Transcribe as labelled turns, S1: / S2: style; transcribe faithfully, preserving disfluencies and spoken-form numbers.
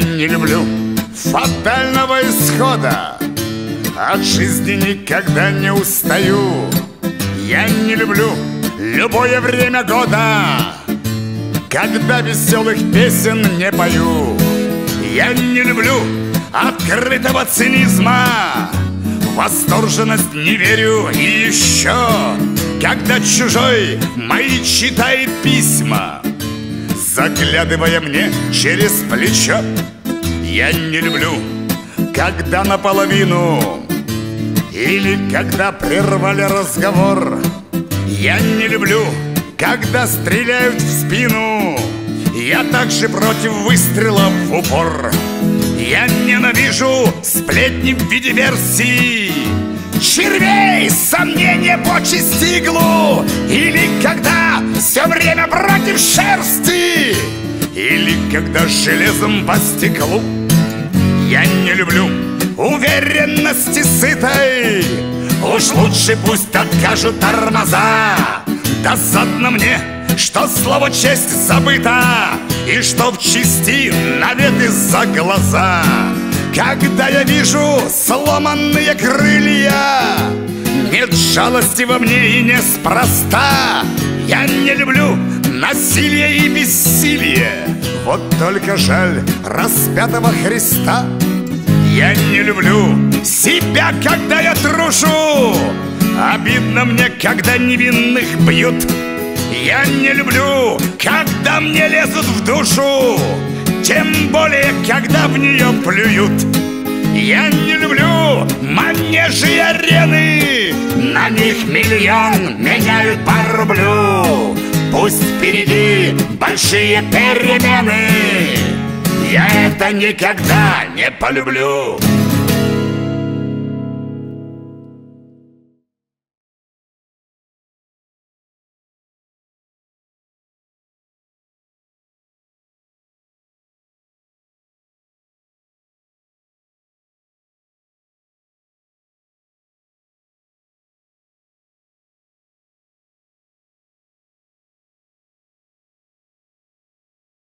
S1: не люблю фатального исхода, от жизни никогда не устаю. Я не люблю любое время года, когда веселых песен не пою. Я не люблю открытого цинизма, восторженность не верю. И еще, когда чужой мои читает письма, заглядывая мне через плечо. Я не люблю, когда наполовину или когда прервали разговор. Я не люблю, когда стреляют в спину. Я также против выстрелов в упор. Я ненавижу сплетни в виде версий, червей, сомнения, почести, иглу. Или когда все время против шерсти, или когда железом по стеклу. Я не люблю уверенности сытой, уж лучше пусть откажут тормоза. Досадно мне, что слово честь забыто, и что в чести навет из-за глаза. Когда я вижу сломанные крылья, нет жалости во мне и неспроста. Я не люблю насилие и бессилие, вот только жаль распятого Христа. Я не люблю себя, когда я трушу, обидно мне, когда невинных бьют. Я не люблю, когда мне лезут в душу, тем более, когда в нее плюют. Я не люблю манежи и арены, на них миллион меняют по рублю. Пусть впереди большие перемены, я это никогда не полюблю.